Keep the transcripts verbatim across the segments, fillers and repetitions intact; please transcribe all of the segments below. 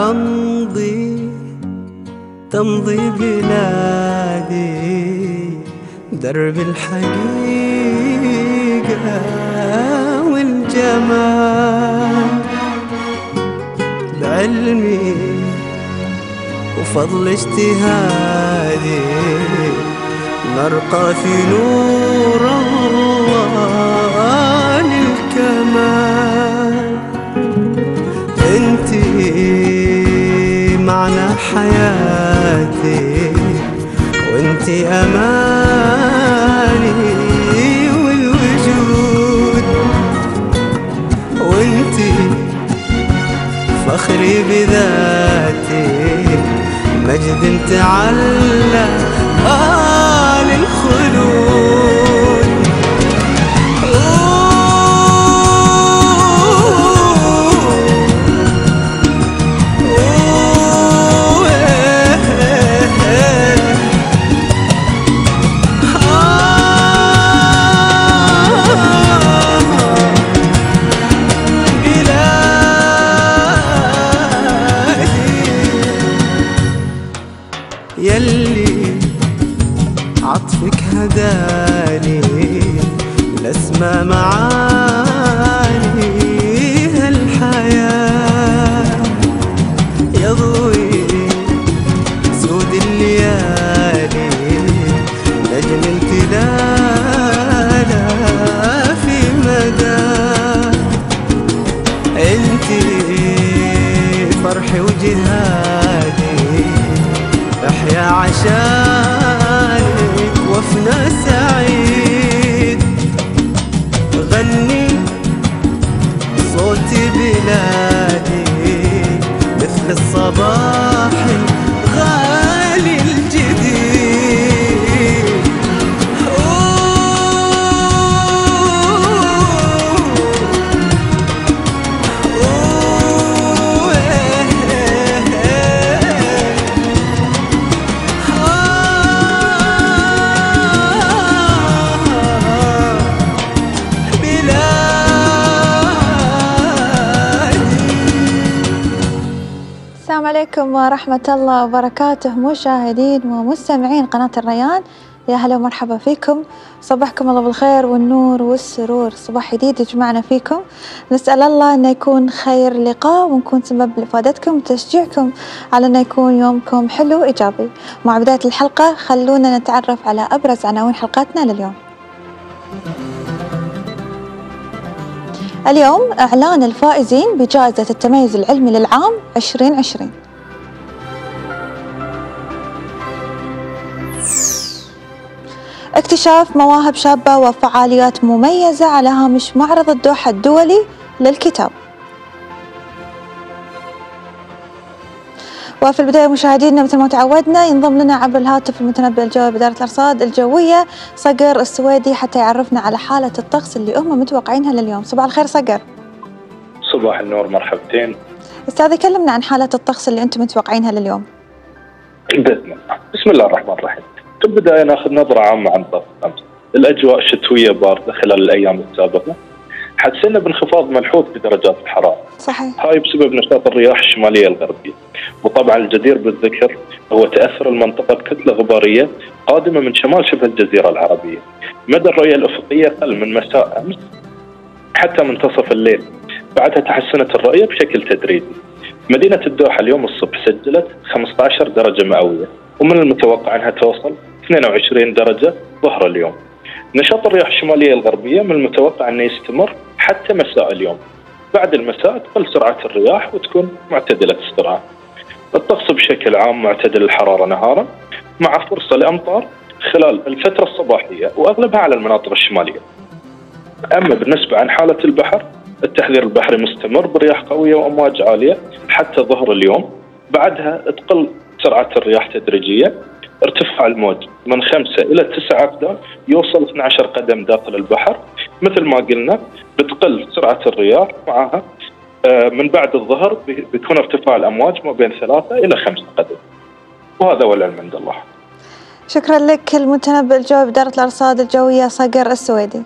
أمضي تمضي بلادي درب الحقيقة والجمال، بعلمي وفضل اجتهادي نرقى في نور الله للكمال. انتي معنى حياتي وانتي اماني والوجود، وانتي فخري بذاتي مجد تعلى آل الخلود. يلي عطفك هداني لاسمى معاني هالحياة، يضوي سود الليالي نجم امتلالا في مدى. انتي فرحي وجهادي احيا عشانك وافنى سعيد، غني صوتي بلادي مثل الصباح الغالي الجديد. السلام عليكم ورحمة الله وبركاته، مشاهدين ومستمعين قناة الريان، يا هلا ومرحبا فيكم. صبحكم الله بالخير والنور والسرور، صباح جديد يجمعنا فيكم. نسأل الله أنه يكون خير لقاء ونكون سبب لإفادتكم وتشجيعكم على أنه يكون يومكم حلو وإيجابي. مع بداية الحلقة خلونا نتعرف على أبرز عناوين حلقتنا لليوم. اليوم إعلان الفائزين بجائزة التميز العلمي للعام عشرين عشرين. اكتشاف مواهب شابة وفعاليات مميزة على هامش معرض الدوحة الدولي للكتاب. وفي البداية مشاهدينا مثل ما تعودنا ينضم لنا عبر الهاتف المتنبئ الجوي بإدارة الأرصاد الجوية صقر السويدي حتى يعرفنا على حالة الطقس اللي هم متوقعينها لليوم. صباح الخير صقر. صباح النور، مرحبتين. أستاذ كلمنا عن حالة الطقس اللي أنتم متوقعينها لليوم. بإذن الله. بسم الله الرحمن الرحيم. في البداية ناخذ نظرة عامة عن طقس الأمس. الأجواء شتوية باردة خلال الأيام السابقة، حسينا بانخفاض ملحوظ في درجات الحرارة. صحيح. هاي بسبب نشاط الرياح الشمالية الغربية، وطبعا الجدير بالذكر هو تأثر المنطقة بكتلة غبارية قادمة من شمال شبه الجزيرة العربية. مدى الرؤية الأفقية قل من مساء أمس حتى منتصف الليل، بعدها تحسنت الرؤية بشكل تدريجي. مدينة الدوحة اليوم الصبح سجلت خمسة عشر درجة مئوية، ومن المتوقع أنها توصل اثنين وعشرين درجة ظهر اليوم. نشاط الرياح الشمالية الغربية من المتوقع أنه يستمر حتى مساء اليوم. بعد المساء تقل سرعة الرياح وتكون معتدلة السرعة. الطقس بشكل عام معتدل الحرارة نهارا مع فرصة لأمطار خلال الفترة الصباحية وأغلبها على المناطق الشمالية. أما بالنسبة عن حالة البحر، التحذير البحري مستمر برياح قوية وأمواج عالية حتى ظهر اليوم، بعدها تقل سرعة الرياح تدريجيا. ارتفاع الموج من خمسة إلى تسعة أقدام يوصل اثني عشر قدم داخل البحر. مثل ما قلنا بتقل سرعة الرياح معها من بعد الظهر بيكون ارتفاع الأمواج ما بين ثلاثة إلى خمسة قدم، وهذا والعلم عند الله. شكرا لك المتنبئ الجوي بإدارة الأرصاد الجوية صقر السويدي.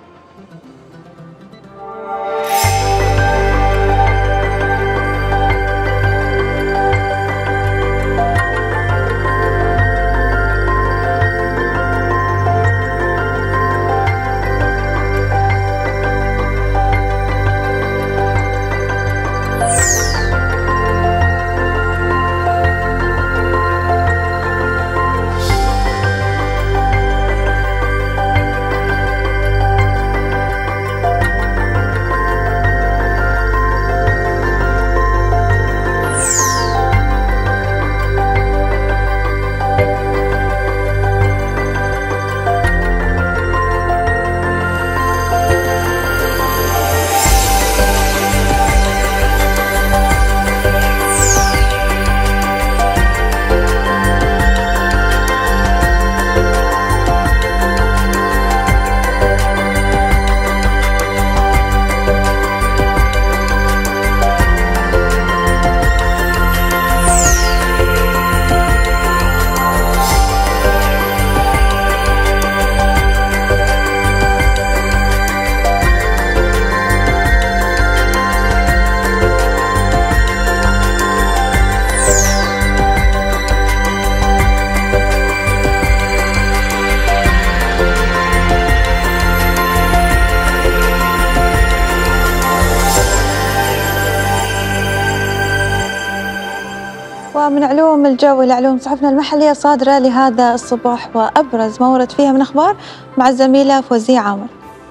ومن علوم الجو إلى علوم صحفنا المحلية صادرة لهذا الصباح وأبرز ما ورد فيها من أخبار مع الزميلة فوزية عامر.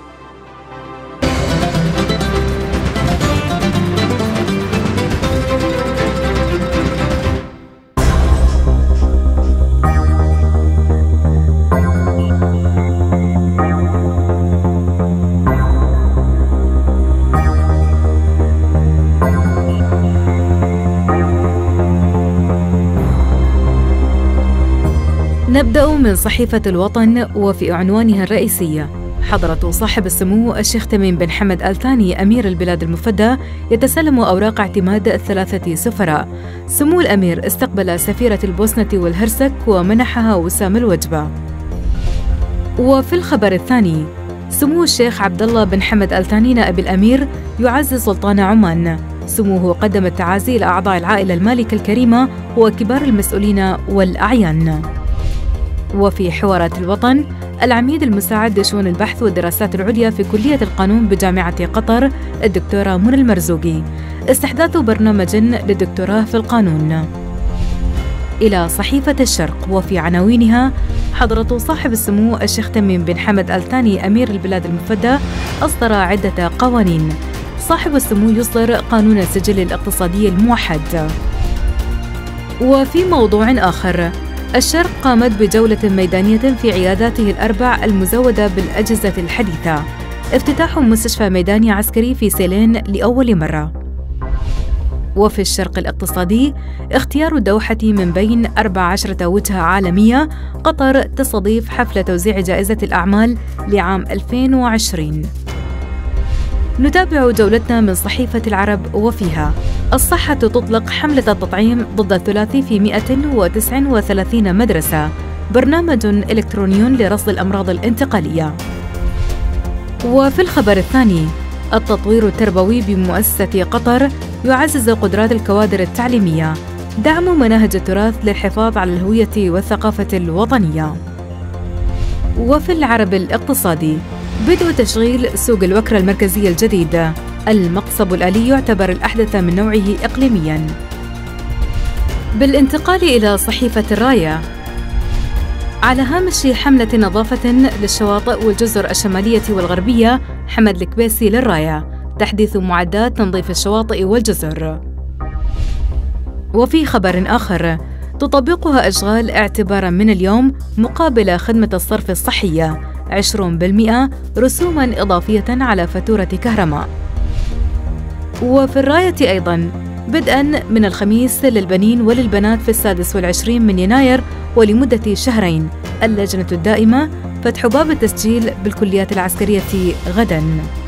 نبدأ من صحيفة الوطن وفي عنوانها الرئيسية: حضرة صاحب السمو الشيخ تميم بن حمد آل ثاني أمير البلاد المفدى يتسلم أوراق اعتماد ثلاثة سفراء. سمو الأمير استقبل سفيرة البوسنة والهرسك ومنحها وسام الوجبة. وفي الخبر الثاني: سمو الشيخ عبد الله بن حمد آل ثاني نائب الأمير يعزي سلطان عمان. سموه قدم التعازي لأعضاء العائلة المالكة الكريمة وكبار المسؤولين والأعيان. وفي حوارات الوطن: العميد المساعد لشؤون البحث والدراسات العليا في كلية القانون بجامعة قطر الدكتورة منى المرزوقي استحداث برنامج للدكتوراه في القانون. إلى صحيفة الشرق وفي عناوينها: حضرة صاحب السمو الشيخ تميم بن حمد آل ثاني أمير البلاد المفدى أصدر عدة قوانين. صاحب السمو يصدر قانون السجل الاقتصادي الموحد. وفي موضوع آخر: الشرق قامت بجولة ميدانية في عياداته الأربع المزودة بالأجهزة الحديثة. افتتاح مستشفى ميداني عسكري في سيلين لأول مرة. وفي الشرق الاقتصادي: اختيار الدوحة من بين أربع عشرة وجهة عالمية قطر تستضيف حفل توزيع جائزة الأعمال لعام ألفين وعشرين. نتابع جولتنا من صحيفة العرب وفيها: الصحة تطلق حملة التطعيم ضد الثلاثي في مئة وتسعة وثلاثين مدرسة، برنامج إلكتروني لرصد الأمراض الانتقالية. وفي الخبر الثاني: التطوير التربوي بمؤسسة قطر يعزز قدرات الكوادر التعليمية، دعم مناهج التراث للحفاظ على الهوية والثقافة الوطنية. وفي العرب الاقتصادي: بدء تشغيل سوق الوكرة المركزية الجديد، المقصب الآلي يعتبر الأحدث من نوعه إقليمياً. بالانتقال إلى صحيفة الراية: على هامش حملة نظافة للشواطئ والجزر الشمالية والغربية، حمد الكبيسي للراية تحديث معدات تنظيف الشواطئ والجزر. وفي خبر آخر: تطبقها أشغال اعتباراً من اليوم مقابل خدمة الصرف الصحية، عشرين بالمئة رسوماً إضافية على فاتورة كهرباء. وفي الراية أيضاً: بدءاً من الخميس للبنين وللبنات في السادس والعشرين من يناير ولمدة شهرين، اللجنة الدائمة فتح باب التسجيل بالكليات العسكرية غداً.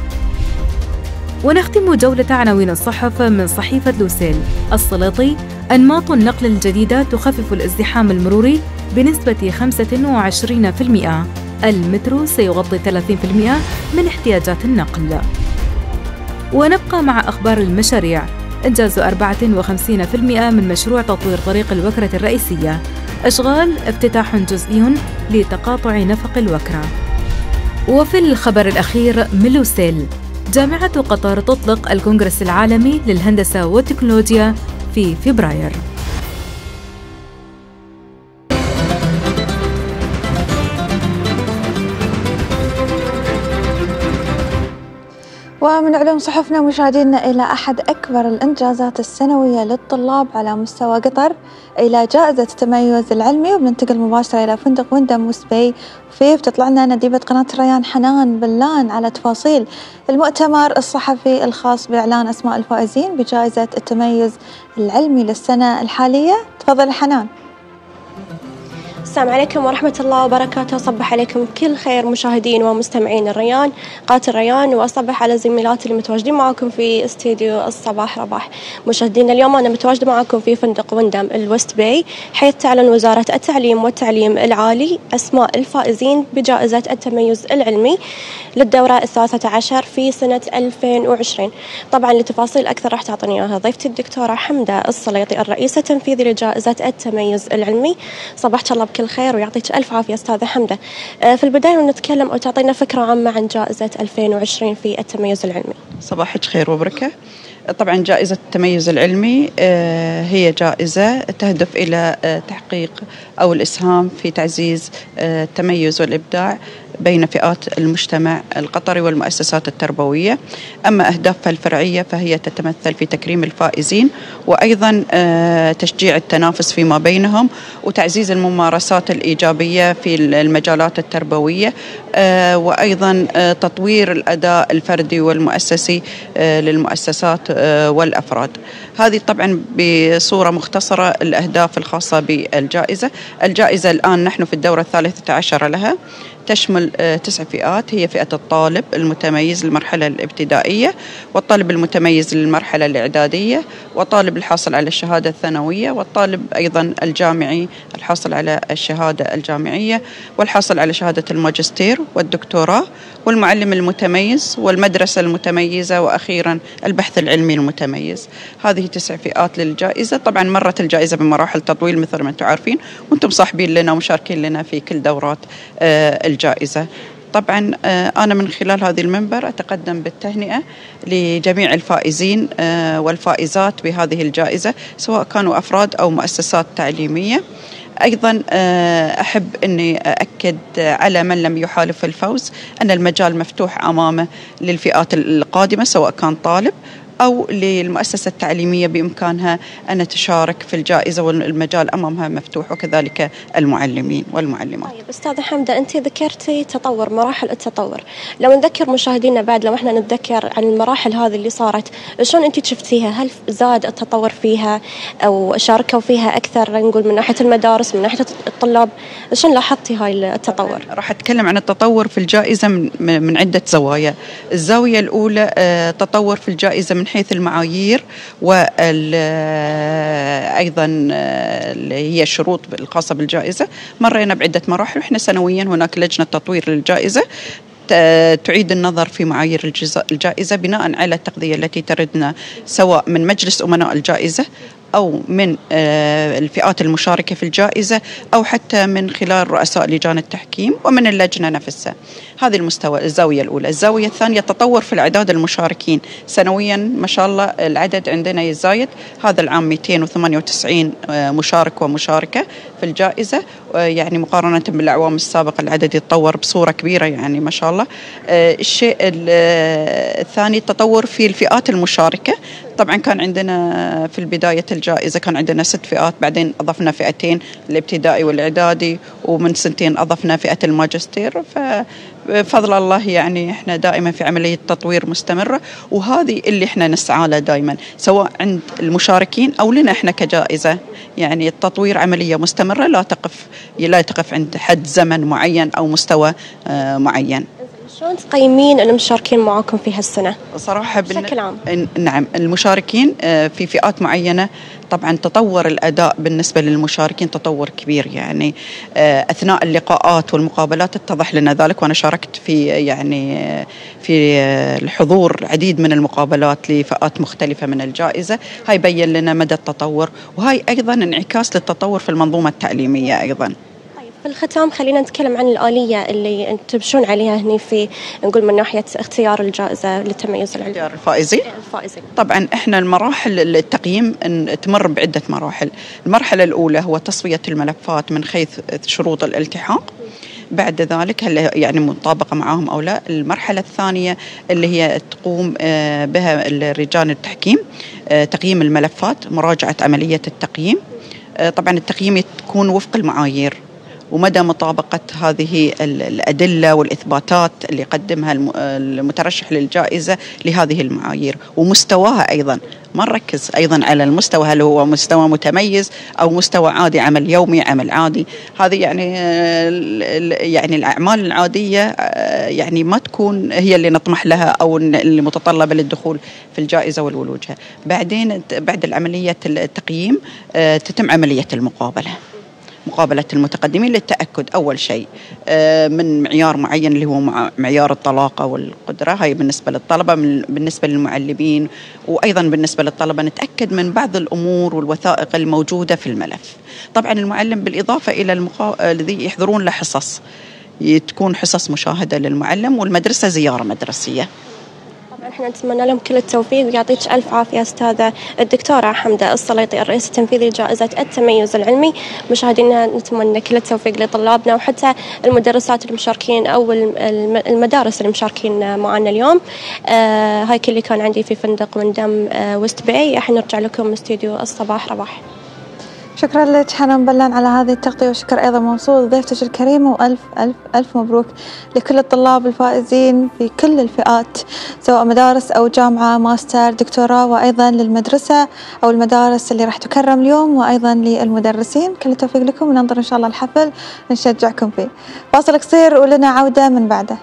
ونختم جولة عناوين الصحف من صحيفة لوسيل: السليطي: أنماط النقل الجديدة تخفف الازدحام المروري بنسبة خمسة وعشرين بالمئة، المترو سيغطي ثلاثين بالمئة من احتياجات النقل. ونبقى مع أخبار المشاريع: إنجاز أربعة وخمسين بالمئة من مشروع تطوير طريق الوكرة الرئيسية، أشغال افتتاح جزئي لتقاطع نفق الوكرة. وفي الخبر الأخير من لوسيل: جامعة قطر تطلق الكونغرس العالمي للهندسة والتكنولوجيا في فبراير. ومن علوم صحفنا مشاهدينا إلى أحد أكبر الإنجازات السنوية للطلاب على مستوى قطر، إلى جائزة التميز العلمي. وبننتقل مباشرة إلى فندق ويندم وسبي، وفيه بتطلع لنا نديبة قناة الريان حنان بلان على تفاصيل المؤتمر الصحفي الخاص بإعلان أسماء الفائزين بجائزة التميز العلمي للسنة الحالية. تفضل حنان. السلام عليكم ورحمة الله وبركاته. صبح عليكم كل خير مشاهدين ومستمعين الريان، قناة الريان، وأصبح على زميلاتي اللي متواجدين معكم في استديو الصباح رباح. مشاهدينا اليوم أنا متواجدة معكم في فندق ويندم الوست باي، حيث تعلن وزارة التعليم والتعليم العالي أسماء الفائزين بجائزة التميز العلمي للدورة الثالثة عشر في سنة ألفين وعشرين. طبعا لتفاصيل أكثر راح تعطيني إياها ضيفتي الدكتورة حمدة السليطي، الرئيسة التنفيذي لجائزة التميز العلمي. صباحك الله بكل كل خير ويعطيك ألف عافية أستاذة حمدة. في البداية نتكلم أو تعطينا فكرة عامة عن جائزة ألفين وعشرين في التميز العلمي. صباحك خير وبركة. طبعا جائزة التميز العلمي هي جائزة تهدف إلى تحقيق أو الإسهام في تعزيز التميز والإبداع بين فئات المجتمع القطري والمؤسسات التربوية. أما أهدافها الفرعية فهي تتمثل في تكريم الفائزين، وأيضا تشجيع التنافس فيما بينهم، وتعزيز الممارسات الإيجابية في المجالات التربوية، وأيضا تطوير الأداء الفردي والمؤسسي للمؤسسات والأفراد. هذه طبعا بصورة مختصرة الأهداف الخاصة بالجائزة. الجائزة الآن نحن في الدورة الثالثة عشرة لها، تشمل تسع فئات، هي فئة الطالب المتميز للمرحلة الابتدائية، والطالب المتميز للمرحلة الإعدادية، والطالب الحاصل على الشهادة الثانوية، والطالب أيضا الجامعي الحاصل على الشهادة الجامعية، والحاصل على شهادة الماجستير والدكتوراه، والمعلم المتميز، والمدرسة المتميزة، وأخيرا البحث العلمي المتميز. هذه تسع فئات للجائزة. طبعا مرت الجائزة بمراحل تطويل مثل ما أنتم عارفين، وأنتم صاحبين لنا ومشاركين لنا في كل دورات الجائزة. طبعا أنا من خلال هذه المنبر أتقدم بالتهنئة لجميع الفائزين والفائزات بهذه الجائزة، سواء كانوا أفراد أو مؤسسات تعليمية. أيضا أحب أني أأكد على من لم يحالف الفوز أن المجال مفتوح أمامه للفئات القادمة، سواء كان طالب أو للمؤسسة التعليمية بإمكانها أن تشارك في الجائزة، والمجال أمامها مفتوح، وكذلك المعلمين والمعلمات. طيب أستاذة حمدة، أنت ذكرتي تطور، مراحل التطور. لو نذكر مشاهدينا بعد، لو احنا نتذكر عن المراحل هذه اللي صارت، شلون أنت شفتيها؟ هل زاد التطور فيها أو شاركوا فيها أكثر، نقول من ناحية المدارس، من ناحية الطلاب؟ شلون لاحظتي هاي التطور؟ راح أتكلم عن التطور في الجائزة من, من عدة زوايا. الزاوية الأولى تطور في الجائزة من حيث المعايير، وأيضا اللي هي الشروط الخاصة بالجائزة. مرينا بعدة مراحل، وإحنا سنويا هناك لجنة تطوير للجائزة تعيد النظر في معايير الجائزة بناء على التغذية التي تردنا، سواء من مجلس أمناء الجائزة أو من الفئات المشاركة في الجائزة، أو حتى من خلال رؤساء لجان التحكيم ومن اللجنة نفسها. هذه المستوى الزاوية الأولى. الزاوية الثانية تطور في الأعداد المشاركين سنويا، ما شاء الله العدد عندنا يزايد. هذا العام مئتين وثمانية وتسعين مشارك ومشاركة في الجائزة، يعني مقارنة بالأعوام السابقة العدد يتطور بصورة كبيرة، يعني ما شاء الله. الشيء الثاني التطور في الفئات المشاركة. طبعا كان عندنا في البداية الجائزة كان عندنا ست فئات، بعدين أضفنا فئتين، الابتدائي والإعدادي، ومن سنتين أضفنا فئة الماجستير. فبفضل الله يعني إحنا دائما في عملية تطوير مستمرة، وهذه اللي إحنا نسعى له دائما، سواء عند المشاركين أو لنا إحنا كجائزة. يعني التطوير عملية مستمرة، لا تقف لا تقف عند حد زمن معين أو مستوى معين. شلون تقيمين المشاركين معاكم في هالسنة؟ صراحة بشكل عام. نعم، المشاركين في فئات معينة طبعا تطور الأداء بالنسبة للمشاركين تطور كبير، يعني أثناء اللقاءات والمقابلات اتضح لنا ذلك، وأنا شاركت في يعني في الحضور العديد من المقابلات لفئات مختلفة من الجائزة. هاي بين لنا مدى التطور، وهاي أيضا انعكاس للتطور في المنظومة التعليمية أيضا. في الختام خلينا نتكلم عن الآلية اللي تمشون عليها هنا في نقول من ناحية اختيار الجائزة للتميز العلمي. اختيار الفائزين. الفائزين. طبعا احنا المراحل التقييم تمر بعدة مراحل. المرحلة الأولى هو تصفية الملفات من حيث شروط الالتحاق. بعد ذلك هل يعني مطابقة معهم أو لا. المرحلة الثانية اللي هي تقوم بها لجان التحكيم تقييم الملفات، مراجعة عملية التقييم. طبعا التقييم تكون وفق المعايير ومدى مطابقة هذه الأدلة والإثباتات اللي قدمها المترشح للجائزة لهذه المعايير، ومستواها أيضا ما نركز أيضا على المستوى، هل هو مستوى متميز أو مستوى عادي، عمل يومي، عمل عادي. هذه يعني يعني الأعمال العادية يعني ما تكون هي اللي نطمح لها أو اللي متطلبة للدخول في الجائزة والولوجها. بعدين بعد العملية التقييم تتم عملية المقابلة. مقابلة المتقدمين للتأكد أول شيء من معيار معين اللي هو معيار الطلاقة والقدرة. هاي بالنسبة للطلبة. بالنسبة للمعلمين وأيضا بالنسبة للطلبة نتأكد من بعض الأمور والوثائق الموجودة في الملف. طبعا المعلم بالإضافة إلى المقا... الذي يحضرون له حصص، تكون حصص مشاهدة للمعلم، والمدرسة زيارة مدرسية. احنا نتمنى لهم كل التوفيق ويعطيك الف عافيه استاذه الدكتوره حمده السليطي الرئيس التنفيذي لجائزه التميز العلمي. مشاهدينا نتمنى كل التوفيق لطلابنا وحتى المدرسات المشاركين او المدارس المشاركين معنا اليوم. آه هاي كل اللي كان عندي في فندق من دم آه وست باي. احنا نرجع لكم استديو الصباح رباح. شكرا لك حنان بلان على هذه التغطية، وشكر أيضا موصول ضيفتك الكريمة، وألف ألف ألف مبروك لكل الطلاب الفائزين في كل الفئات سواء مدارس أو جامعة ماستر دكتوراه، وأيضا للمدرسة أو المدارس اللي راح تكرم اليوم، وأيضا للمدرسين. كل التوفيق لكم وننظر إن شاء الله الحفل نشجعكم فيه. فاصل قصير ولنا عودة من بعده.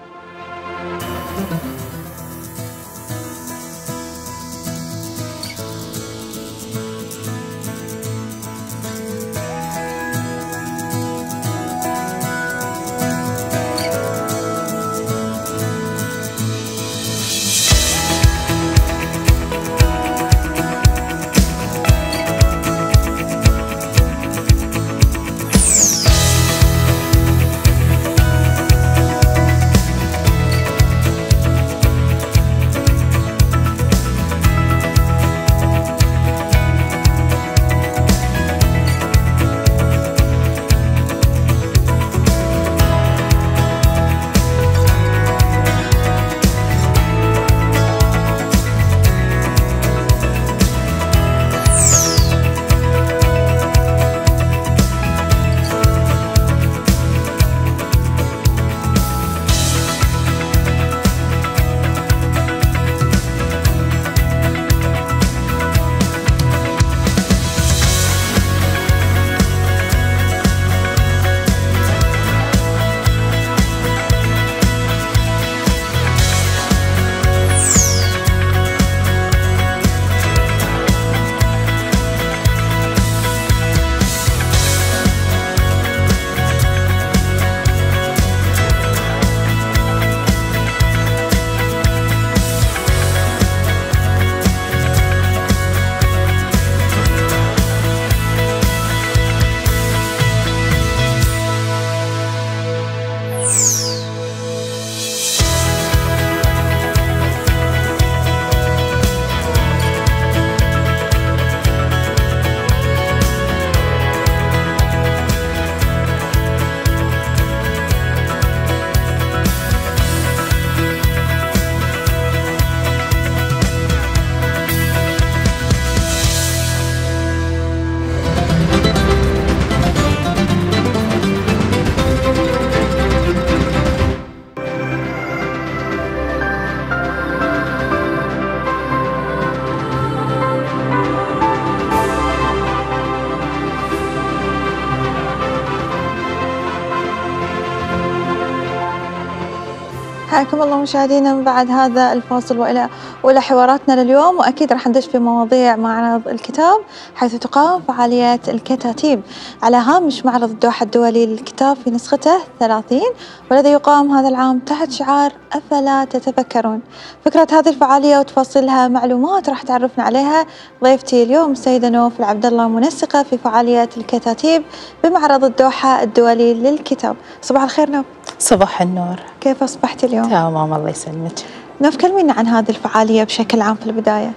حياكم الله مشاهدينا من بعد هذا الفاصل وإلى وإلى حواراتنا لليوم، وأكيد راح ندش في مواضيع معرض الكتاب حيث تقام فعاليات الكتاتيب على هامش معرض الدوحة الدولي للكتاب في نسخته ثلاثين، والذي يقام هذا العام تحت شعار أفلا تتفكرون. فكرة هذه الفعالية وتفاصيلها معلومات راح تعرفنا عليها ضيفتي اليوم السيدة نوف العبد الله، منسقة في فعاليات الكتاتيب بمعرض الدوحة الدولي للكتاب. صباح الخير نوف. صباح النور. كيف أصبحتي اليوم؟ تمام الله يسلمك. نوف كلمينا عن هذه الفعالية بشكل عام في البداية.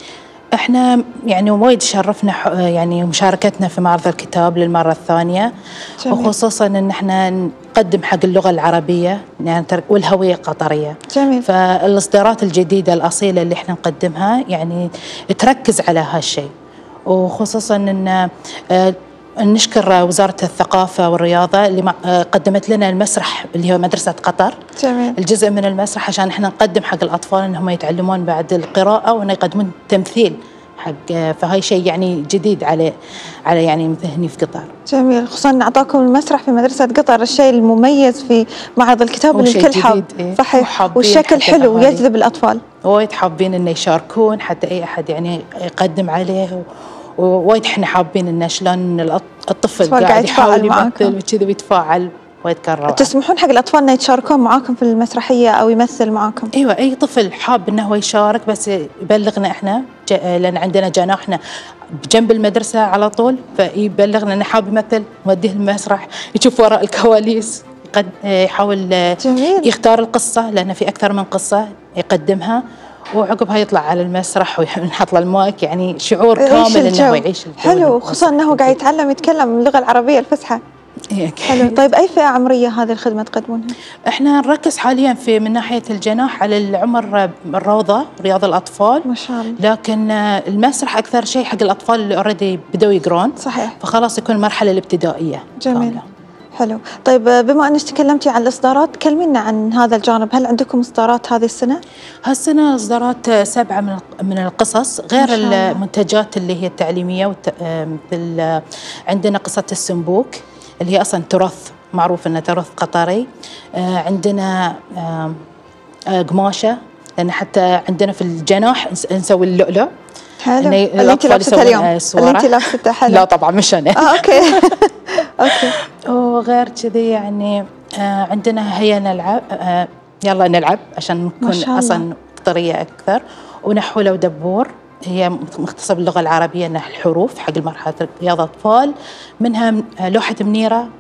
احنا يعني وايد شرفنا يعني مشاركتنا في معرض الكتاب للمرة الثانية. جميل. وخصوصا ان احنا نقدم حق اللغة العربية يعني والهوية القطرية. جميل. فالاصدارات الجديدة الأصيلة اللي احنا نقدمها يعني تركز على هالشيء، وخصوصا ان نشكر وزارة الثقافة والرياضة اللي قدمت لنا المسرح اللي هو مدرسة قطر. جميل. الجزء من المسرح عشان احنا نقدم حق الأطفال انهم يتعلمون بعد القراءة وان يقدمون تمثيل حق، فهاي شيء يعني جديد على على يعني هني في قطر. جميل، خصوصا ان اعطاكم المسرح في مدرسة قطر، الشيء المميز في معرض الكتاب اللي الكل حاب. إيه؟ صحيح، والشكل حلو ويجذب الأطفال. وايد حابين انه يشاركون حتى اي احد يعني يقدم عليه ووايد احنا حابين انه شلون الطفل قاعد قاعد يحاول معاكم. يمثل وكذا ويتفاعل، وايد كان روعة. تسمحون حق الأطفال إنه يتشاركون معاكم في المسرحية أو يمثل معاكم؟ ايوه، اي طفل حاب انه هو يشارك بس يبلغنا احنا، لان عندنا جناحنا بجنب المدرسه على طول، فيبلغنا انه حاب يمثل، نوديه المسرح يشوف وراء الكواليس، قد يحاول جميل. يختار القصه لان في اكثر من قصه يقدمها، وعقبها يطلع على المسرح ونحط له المايك، يعني شعور كامل انه يعيش الجو. حلو، خصوصا انه قاعد يتعلم يتكلم اللغه العربيه الفصحى. حلو. طيب اي فئه عمريه هذه الخدمه تقدمونها؟ احنا نركز حاليا في من ناحيه الجناح على العمر الروضه، رياض الاطفال ما شاء الله، لكن المسرح اكثر شيء حق الاطفال اللي اوريدي بدوا يقرون. صحيح. فخلاص يكون المرحله الابتدائيه. جميل. كاملة. حلو. طيب بما انك تكلمتي عن الاصدارات، كلمينا عن هذا الجانب، هل عندكم اصدارات هذه السنه؟ هالسنه اصدارات سبعه من من القصص، غير المنتجات اللي هي التعليميه والت... مثل عندنا قصه السنبوك اللي هي اصلا تراث معروف انه تراث قطري. عندنا قماشه، لان حتى عندنا في الجناح نسوي اللؤلؤ. حلو. اللي انت لابستها اليوم، اللي انت لابستها. حلو. لا طبعا مش انا. اه اوكي. اوكي. وغير كذي يعني عندنا هيا نلعب، يلا نلعب عشان نكون اصلا قطريه اكثر، ونحوله ودبور هي مختصة باللغة العربية، أنها الحروف حق المرحلة رياض أطفال، منها لوحة منيرة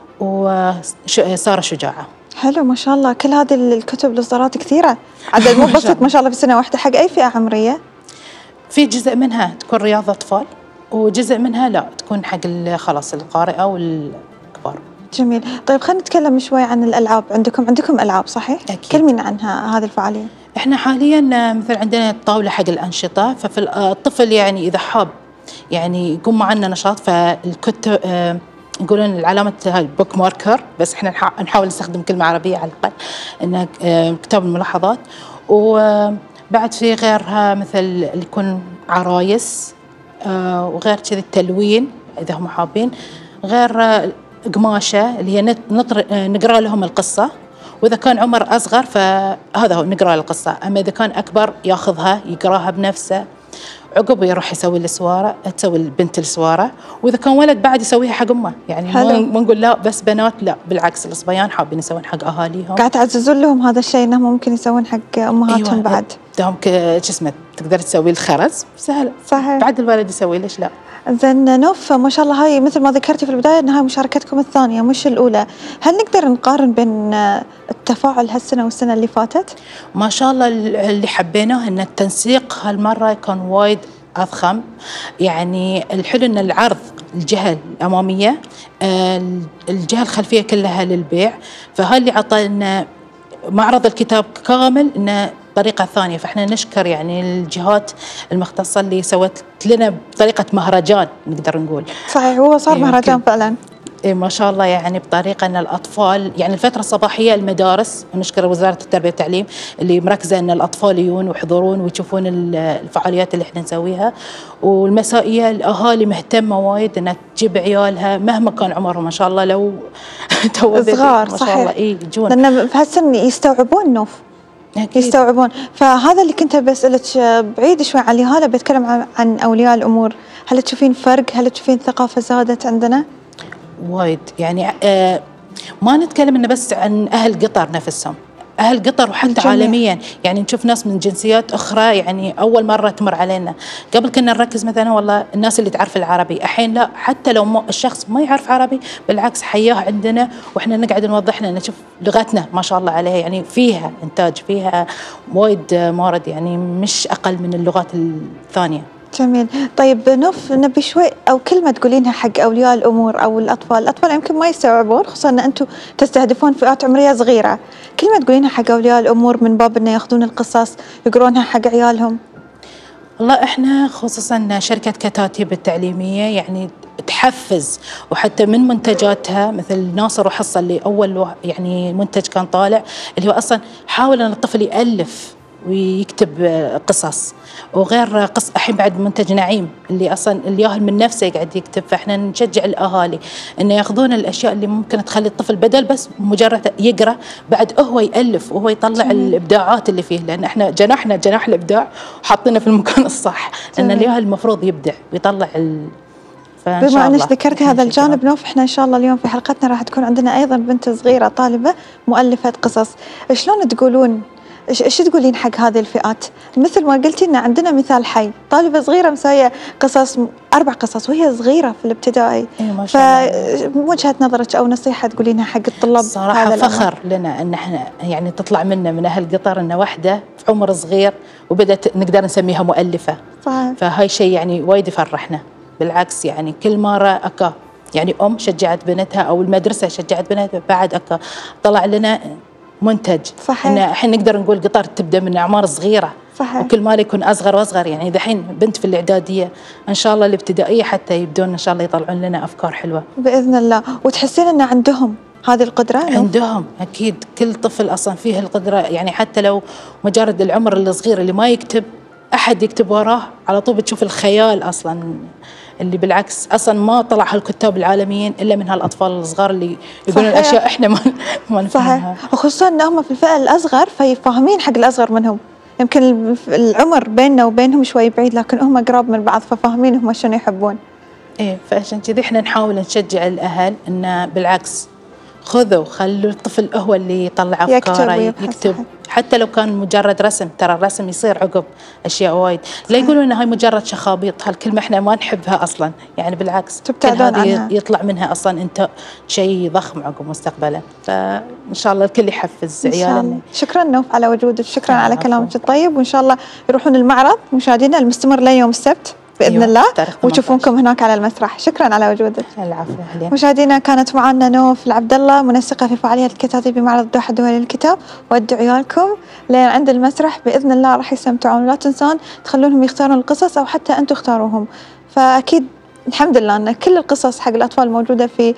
وسارة شجاعة. حلو ما شاء الله، كل هذه الكتب الإصدارات كثيرة، عدد مو بسيط ما شاء الله في سنة واحدة. حق أي فئة عمرية؟ في جزء منها تكون رياض أطفال، وجزء منها لا تكون حق خلاص القارئة والكبار. جميل. طيب خلينا نتكلم شوي عن الألعاب. عندكم عندكم ألعاب صحيح؟ أكيد. كلمينا عنها هذه الفعالية. احنا حاليا مثل عندنا طاوله حق الانشطه، ففي الطفل يعني اذا حاب يعني يقوم معنا نشاط، فالكتب يقولون العلامه هاي بوك ماركر، بس احنا نحاول نستخدم كلمه عربيه على الاقل، انه كتاب الملاحظات. وبعد في غيرها مثل اللي يكون عرايس، وغير كذا التلوين اذا هم حابين، غير قماشه اللي هي نقرا لهم القصه، وإذا كان عمر أصغر فهذا هو نقرأ القصة، أما إذا كان أكبر ياخذها يقراها بنفسه، عقب يروح يسوي السوارة، تسوي البنت السوارة، وإذا كان ولد بعد يسويها حق أمه، يعني ما نقول لا بس بنات، لا بالعكس الصبيان حابين يسوون حق أهاليهم. قاعد تعززون لهم هذا الشيء إنهم ممكن يسوون حق أمهاتهم. أيوة. بعد دهم شو اسمه تقدر تسوي الخرز سهل. صحيح. بعد الولد يسوي ليش لا. زين نوف، ما شاء الله هاي مثل ما ذكرتي في البداية أن هاي مشاركتكم الثانية مش الأولى، هل نقدر نقارن بين التفاعل هالسنة والسنة اللي فاتت؟ ما شاء الله اللي حبيناه أن التنسيق هالمرة كان وايد أضخم، يعني الحلو أن العرض الجهة الأمامية الجهة الخلفية كلها للبيع، فهاللي عطينا معرض الكتاب كامل إنه طريقة ثانية، فإحنا نشكر يعني الجهات المختصة اللي سوت لنا بطريقة مهرجان نقدر نقول. صحيح، هو صار مهرجان فعلا. إيه ما شاء الله، يعني بطريقة أن الأطفال يعني الفترة الصباحية المدارس، ونشكر وزارة التربية والتعليم اللي مركزة أن الأطفال يجون ويحضرون ويشوفون الفعاليات اللي إحنا نسويها، والمسائية الأهالي مهتمة وايد أنها تجيب عيالها مهما كان عمرهم ما شاء الله، لو صغار ما شاء الله إيه يجون، لأن في هالسن يستوعبون نوف. أكيد. يستوعبون. فهذا اللي كنت بسألك بعيد شوي عن اليهالة، بتكلم عن أولياء الأمور، هل تشوفين فرق؟ هل تشوفين ثقافة زادت عندنا؟ وايد يعني آه ما نتكلم إنه بس عن أهل قطر نفسهم، أهل قطر وحتى الجميع. عالميا يعني نشوف ناس من جنسيات أخرى يعني أول مرة تمر علينا. قبل كنا نركز مثلا والله الناس اللي تعرف العربي، الحين لا، حتى لو ما الشخص ما يعرف عربي بالعكس حياه عندنا، وإحنا نقعد نوضح له نشوف لغتنا ما شاء الله عليها، يعني فيها إنتاج، فيها وايد موارد يعني مش أقل من اللغات الثانية. جميل. طيب نوف، نبي شوي أو كلمة تقولينها حق أولياء الأمور أو الأطفال، الأطفال يمكن ما يستوعبون، خصوصا أن أنتم تستهدفون فئات عمرية صغيرة، كلمة تقولينها حق أولياء الأمور من باب أنه يأخذون القصص يقرونها حق عيالهم. والله إحنا خصوصا شركة كتاتيب التعليمية يعني تحفز، وحتى من منتجاتها مثل ناصر وحصة اللي أول يعني منتج كان طالع اللي هو أصلا حاول أن الطفل يألف ويكتب قصص. وغير قص الحين بعد منتج نعيم اللي اصلا اللي ياهل من نفسه يقعد يكتب، فاحنا نشجع الاهالي انه ياخذون الاشياء اللي ممكن تخلي الطفل بدل بس مجرد يقرا، بعد هو يالف وهو يطلع جميل. الابداعات اللي فيه، لان احنا جناحنا جناح الابداع وحاطينه في المكان الصح، لان اللي ياهل المفروض يبدع ويطلع ال بما انك ذكرتي هذا الجانب نوف، احنا ان شاء الله اليوم في حلقتنا راح تكون عندنا ايضا بنت صغيره طالبه مؤلفه قصص. شلون تقولون ايش ايش تقولين حق هذه الفئات؟ مثل ما قلتي ان عندنا مثال حي، طالبه صغيره مسويه قصص اربع قصص وهي صغيره في الابتدائي. اي ما شاء الله. فوجهه نظرك او نصيحه تقولينها حق الطلاب؟ صراحه هذا فخر لنا ان احنا يعني تطلع منا من اهل قطر ان واحده في عمر صغير وبدت نقدر نسميها مؤلفه. صحيح. فهاي شيء يعني وايد يفرحنا، بالعكس يعني كل مره اكا يعني ام شجعت بنتها او المدرسه شجعت بنتها، بعد اكا طلع لنا منتج. صحيح. إن الحين نقدر نقول قطر تبدا من اعمار صغيره. صحيح. وكل ما يكون اصغر واصغر، يعني دحين بنت في الاعداديه ان شاء الله الابتدائيه حتى يبدون ان شاء الله يطلعون لنا افكار حلوه باذن الله. وتحسين ان عندهم هذه القدره؟ عندهم اكيد، كل طفل اصلا فيه القدره، يعني حتى لو مجرد العمر الصغير اللي ما يكتب احد يكتب وراه على طول بتشوف الخيال اصلا اللي بالعكس اصلا ما طلع هالكتاب العالميين الا من هالاطفال الصغار اللي يقولون اشياء احنا ما ما نفهمها. صحيح. وخصوصا انهم في الفئه الاصغر فيفهمين حق الاصغر منهم، يمكن العمر بيننا وبينهم شوي بعيد لكن هم قراب من بعض ففاهمين هم شنو يحبون. ايه فعشان كذي احنا نحاول نشجع الاهل انه بالعكس خذوا خلوا الطفل هو اللي يطلع افكاره يكتب, يكتب. حتى لو كان مجرد رسم، ترى الرسم يصير عقب اشياء وايد، لا يقولون انها هاي مجرد شخابيط، هالكلمه احنا ما نحبها اصلا، يعني بالعكس تبتعدون عنها، يطلع منها اصلا انت شيء ضخم عقب مستقبلا. فان شاء الله الكل يحفز عيالنا. شكرا نوف على وجودك، شكرا على عفو. كلامك الطيب، وان شاء الله يروحون المعرض مشاهدينا المستمر ليوم السبت بإذن أيوة. الله، وتشوفونكم هناك على المسرح. شكرا على وجودك. العفو. مشاهدينا كانت معنا نوف العبد الله منسقة في فعالية الكتاتيب بمعرض الدوحة الدولي للكتاب، وادعو عيالكم لين عند المسرح بإذن الله راح يستمتعون، لا تنسون تخلونهم يختارون القصص أو حتى أنتم اختاروهم. فأكيد الحمد لله أن كل القصص حق الأطفال موجودة في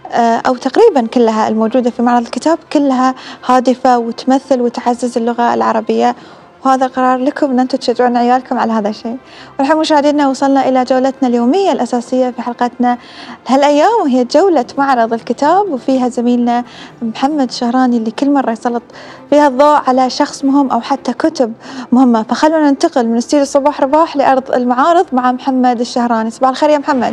أو تقريبا كلها الموجودة في معرض الكتاب كلها هادفة وتمثل وتعزز اللغة العربية، وهذا قرار لكم أن أنتم تشجعون عيالكم على هذا الشيء. والحين مشاهدينا وصلنا إلى جولتنا اليومية الأساسية في حلقتنا هالأيام، وهي جولة معرض الكتاب، وفيها زميلنا محمد شهراني اللي كل مرة يسلط فيها الضوء على شخص مهم أو حتى كتب مهمة. فخلونا ننتقل من استديو الصباح رباح لأرض المعارض مع محمد الشهراني. صباح الخير يا محمد.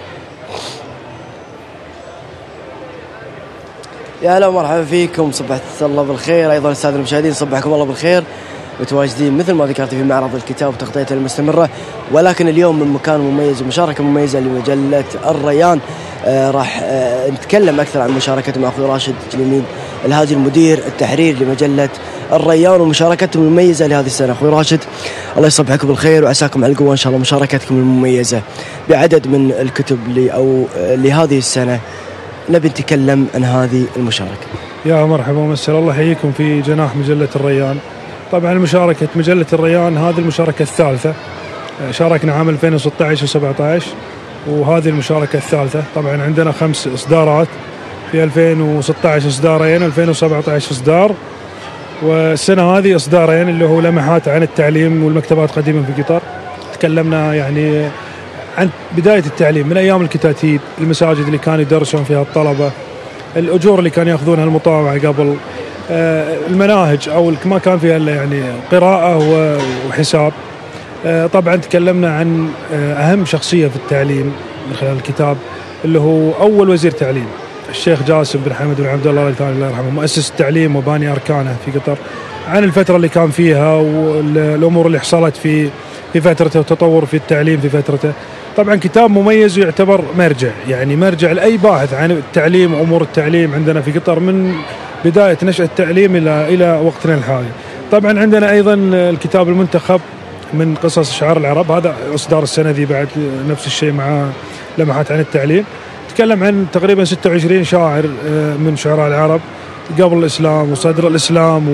يا هلا ومرحبا فيكم، صبحت الله بالخير. أيضا السادة المشاهدين صبحكم الله بالخير، متواجدين مثل ما ذكرت في معرض الكتاب وتغطيته المستمرة، ولكن اليوم من مكان مميز ومشاركة مميزة لمجلة الريان. آه راح آه نتكلم أكثر عن مشاركته مع أخوي راشد جليمين الهادي المدير التحرير لمجلة الريان ومشاركته المميزة لهذه السنة. أخوي راشد الله يصبحكم بالخير وعساكم على القوة إن شاء الله، مشاركتكم المميزة بعدد من الكتب لي أو آه لهذه السنة، نبي نتكلم عن هذه المشاركة. يا مرحبا ومساء الله يحييكم في جناح مجلة الريان. طبعا مشاركة مجلة الريان هذه المشاركة الثالثة، شاركنا عام ألفين وستة عشر وسبعة عشر وهذه المشاركة الثالثة. طبعا عندنا خمس إصدارات، في ألفين وستة عشر إصدارين، ألفين وسبعة عشر إصدار، والسنة هذه إصدارين اللي هو لمحات عن التعليم والمكتبات قديما في قطر. تكلمنا يعني عن بداية التعليم من أيام الكتاتيب، المساجد اللي كانوا يدرسون فيها الطلبة، الأجور اللي كانوا يأخذونها المطاوعة قبل، المناهج أو ما كان فيها إلا يعني قراءة وحساب. طبعا تكلمنا عن أهم شخصية في التعليم من خلال الكتاب اللي هو أول وزير تعليم الشيخ جاسم بن حمد بن عبد الله الثاني الله يرحمه، مؤسس التعليم وباني أركانه في قطر، عن الفترة اللي كان فيها والأمور اللي حصلت في في فترته وتطور في التعليم في فترته. طبعا كتاب مميز ويعتبر مرجع، يعني مرجع لأي باحث عن التعليم وأمور التعليم عندنا في قطر من بداية نشأة التعليم إلى إلى وقتنا الحالي. طبعا عندنا أيضا الكتاب المنتخب من قصص شعار العرب، هذا إصدار السنة ذي بعد نفس الشيء مع لمحات عن التعليم. تكلم عن تقريبا ستة وعشرين شاعر من شعراء العرب قبل الإسلام وصدر الإسلام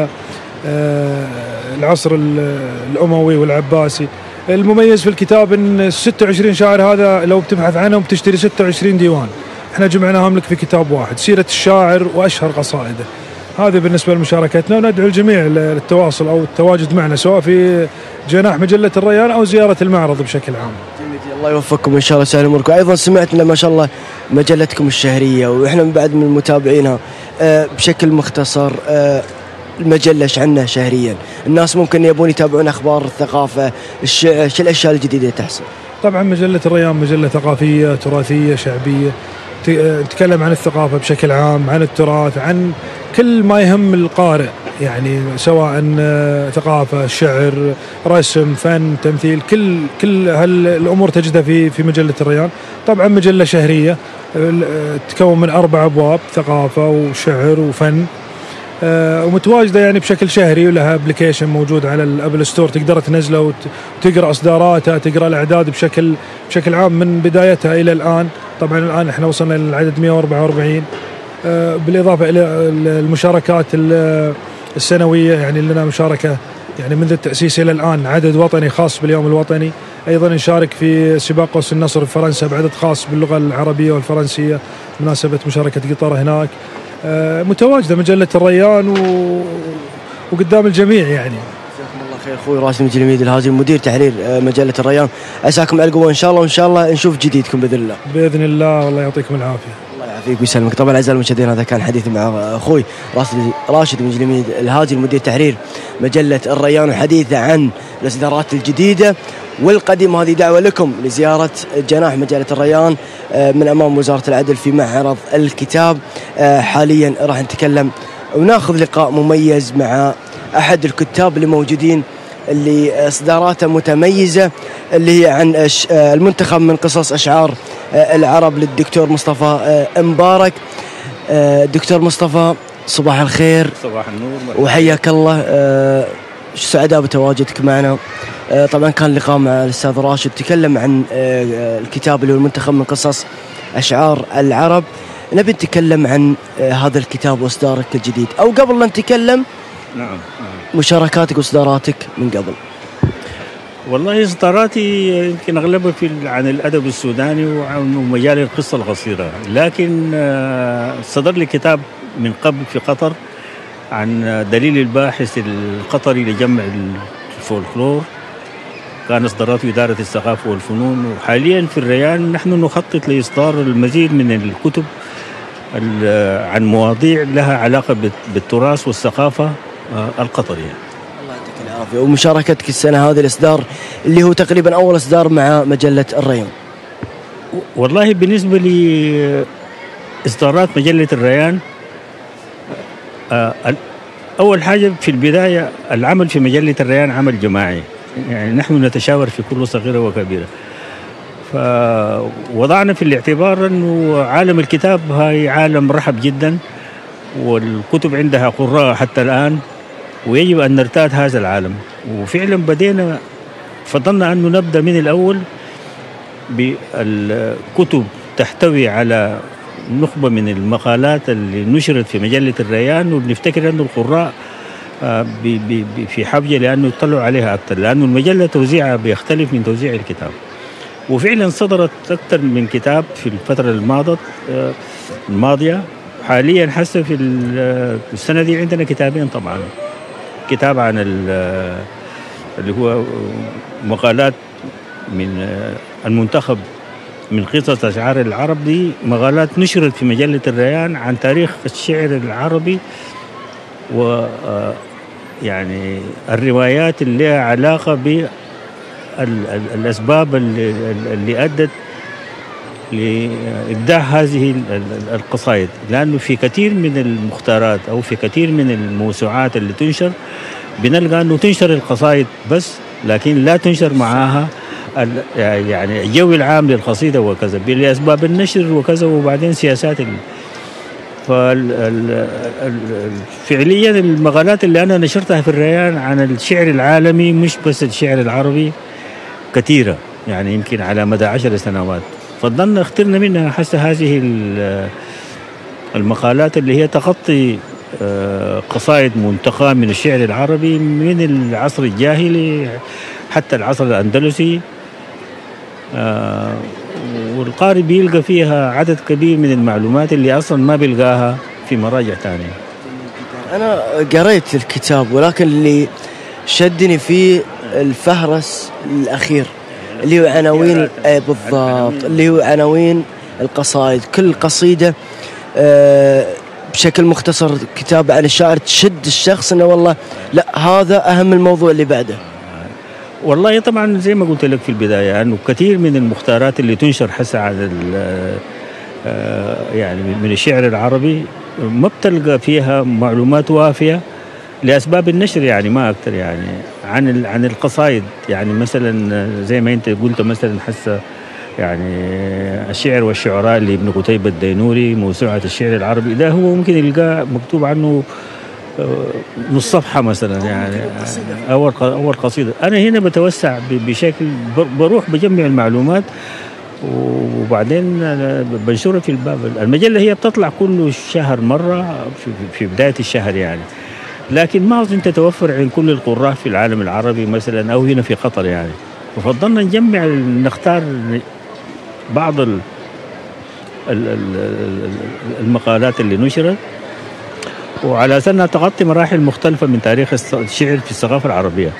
والعصر الأموي والعباسي. المميز في الكتاب ان ستة وعشرين شاعر هذا لو بتبحث عنهم تشتري ستة وعشرين ديوان، احنا جمعناهم لك في كتاب واحد، سيرة الشاعر واشهر قصائده. هذه بالنسبة لمشاركتنا، وندعو الجميع للتواصل أو التواجد معنا سواء في جناح مجلة الريان أو زيارة المعرض بشكل عام. الله يوفقكم إن شاء الله ويسهل أموركم. أيضا سمعت ما شاء الله مجلتكم الشهرية وإحنا من بعد من متابعينها بشكل مختصر، المجلة ايش عنها شهريا؟ الناس ممكن يبون يتابعون أخبار الثقافة، الشعر، شو الأشياء الجديدة تحصل؟ طبعا مجلة الريان مجلة ثقافية تراثية شعبية، تتكلم عن الثقافة بشكل عام، عن التراث، عن كل ما يهم القارئ، يعني سواء ثقافة، شعر، رسم، فن، تمثيل، كل كل هالأمور تجدها في في مجلة الريان. طبعا مجلة شهرية تتكون من أربع أبواب، ثقافة وشعر وفن، ومتواجدة يعني بشكل شهري، ولها ابلكيشن موجود على الابل ستور تقدر تنزله وتقرأ إصداراتها، تقرأ الأعداد بشكل بشكل عام من بدايتها إلى الآن. طبعا الآن احنا وصلنا للعدد مئة وأربعة وأربعين، بالإضافة إلى المشاركات السنوية، يعني لنا مشاركة يعني منذ التأسيس إلى الآن عدد وطني خاص باليوم الوطني. أيضا نشارك في سباق قوس النصر في فرنسا بعدد خاص باللغة العربية والفرنسية مناسبة مشاركة قطر هناك. متواجدة مجلة الريان و... وقدام الجميع يعني. جزاكم الله خير اخوي راشد مجلميد الهازي مدير تحرير مجلة الريان، عساكم على القوة ان شاء الله، وان شاء الله نشوف جديدكم باذن الله. باذن الله، والله يعطيكم العافية. الله يعافيك ويسلمك. طبعا اعزائي المشاهدين هذا كان حديث مع اخوي راشد راشد مجلميد الهازي مدير تحرير مجلة الريان، وحديث عن الاصدارات الجديدة والقديمة. هذه دعوة لكم لزيارة جناح مجلة الريان من أمام وزارة العدل في معرض الكتاب. حاليا راح نتكلم وناخذ لقاء مميز مع أحد الكتاب اللي موجودين اللي إصداراته متميزة، اللي هي عن المنتخب من قصص أشعار العرب للدكتور مصطفى مبارك. دكتور مصطفى صباح الخير. صباح النور وحياك الله، سعداء بتواجدك معنا. طبعا كان لقاء مع الأستاذ راشد تكلم عن الكتاب اللي هو المنتخب من قصص أشعار العرب. نبي نتكلم عن هذا الكتاب وإصدارك الجديد، أو قبل لا نتكلم نعم مشاركاتك وإصداراتك من قبل. والله إصداراتي يمكن أغلبها في عن الأدب السوداني ومجال القصة القصيرة، لكن صدر لي كتاب من قبل في قطر عن دليل الباحث القطري لجمع الفولكلور، كان إصدارات إدارة الثقافة والفنون. وحاليا في الريان نحن نخطط لإصدار المزيد من الكتب عن مواضيع لها علاقة بالتراث والثقافة القطرية. الله يعطيك العافية. ومشاركتك السنة هذه الإصدار اللي هو تقريبا أول إصدار مع مجلة الريان. والله بالنسبة لي إصدارات مجلة الريان، أول حاجة في البداية العمل في مجلة الريان عمل جماعي، يعني نحن نتشاور في كل صغيرة وكبيرة. فوضعنا في الاعتبار أنه عالم الكتاب هاي عالم رحب جدا، والكتب عندها قراء حتى الآن، ويجب أن نرتاد هذا العالم. وفعلا بدينا فضلنا أنه نبدأ من الأول بالكتب تحتوي على نخبة من المقالات اللي نشرت في مجلة الريان، وبنفتكر أنه القراء في حاجة لأنه يطلعوا عليها أكثر، لأنه المجلة توزيعها بيختلف من توزيع الكتاب. وفعلا صدرت أكثر من كتاب في الفترة الماضية الماضية. حاليا حسب في السنة دي عندنا كتابين، طبعا كتاب عن اللي هو مقالات من المنتخب من قصص أشعار العرب، دي مقالات نشرت في مجلة الريان عن تاريخ الشعر العربي و يعني الروايات اللي لها علاقة بالأسباب اللي, اللي أدت لإبداع هذه القصائد، لأنه في كثير من المختارات أو في كثير من الموسوعات اللي تنشر بنلقى أنه تنشر القصائد بس، لكن لا تنشر معها يعني الجو العام للقصيدة وكذا لأسباب النشر وكذا، وبعدين سياسات. ففعليا المقالات اللي أنا نشرتها في الريان عن الشعر العالمي مش بس الشعر العربي كثيرة، يعني يمكن على مدى عشر سنوات. فضلنا اخترنا منها حتى هذه المقالات اللي هي تغطي قصائد منتقى من الشعر العربي من العصر الجاهلي حتى العصر الأندلسي، والقارئ بيلقى فيها عدد كبير من المعلومات اللي أصلا ما بيلقاها في مراجع تانية. أنا قريت الكتاب، ولكن اللي شدني فيه الفهرس الأخير اللي هو عناوين آه بالضبط، اللي هو عناوين القصائد. كل قصيدة آه بشكل مختصر كتاب عن الشاعر تشد الشخص انه والله لا هذا اهم الموضوع اللي بعده. والله طبعا زي ما قلت لك في البدايه انه كثير من المختارات اللي تنشر هسه على يعني من الشعر العربي ما بتلقى فيها معلومات وافيه لاسباب النشر، يعني ما اكثر، يعني عن عن القصائد. يعني مثلا زي ما انت قلت مثلا هسه يعني الشعر والشعراء اللي ابن قتيبة الدينوري موسوعة الشعر العربي، ده هو ممكن يلقى مكتوب عنه نص صفحة مثلا، يعني أول أول قصيدة. أنا هنا بتوسع بشكل بروح بجمع المعلومات وبعدين بنشرها في الباب. المجلة هي بتطلع كل شهر مرة في بداية الشهر يعني، لكن ما أظن تتوفر عند كل القراء في العالم العربي مثلا أو هنا في قطر يعني. وفضلنا نجمع نختار بعض ال المقالات اللي نشرت وعلى أساس أنها تغطي مراحل مختلفة من تاريخ الشعر في الثقافة العربية.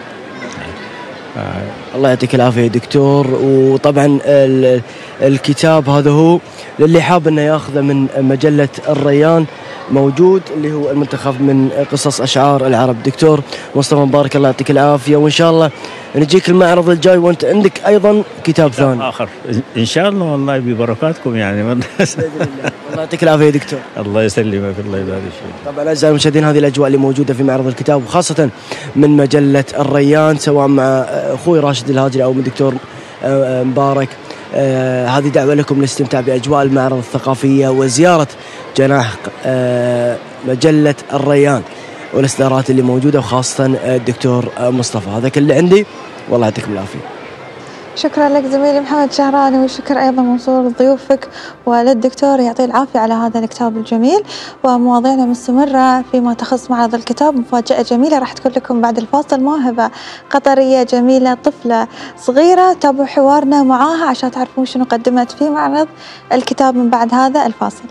آه. الله يعطيك العافية دكتور. وطبعا الكتاب هذا هو للي حاب أنه يأخذه من مجلة الريان موجود، اللي هو المنتخب من قصص أشعار العرب. دكتور مصطفى مبارك الله يعطيك العافية، وإن شاء الله نجيك المعرض الجاي وأنت عندك أيضا كتاب ثاني آخر إن شاء الله، والله ببركاتكم يعني. الله يعطيك العافية دكتور. الله يسلمك، الله يبارك فيك. طبعا أعزائي المشاهدين هذه الأجواء اللي موجودة في معرض الكتاب وخاصة من مجلة الريان، سواء مع أخوي راشد الهاجري أو من دكتور مبارك. آه هذه دعوة لكم للاستمتاع بأجواء المعرض الثقافية وزيارة جناح آه مجلة الريان والإصدارات اللي موجودة، وخاصة الدكتور مصطفى. هذا كله عندي، والله يعطيكم العافية. شكرا لك زميلي محمد شهراني، وشكر أيضا موصول لضيوفك وللدكتور يعطيه العافية على هذا الكتاب الجميل. ومواضيعنا مستمرة فيما تخص معرض الكتاب. مفاجأة جميلة راح تكون لكم بعد الفاصل، موهبة قطرية جميلة، طفلة صغيرة، تابعوا حوارنا معاها عشان تعرفون شنو قدمت في معرض الكتاب من بعد هذا الفاصل.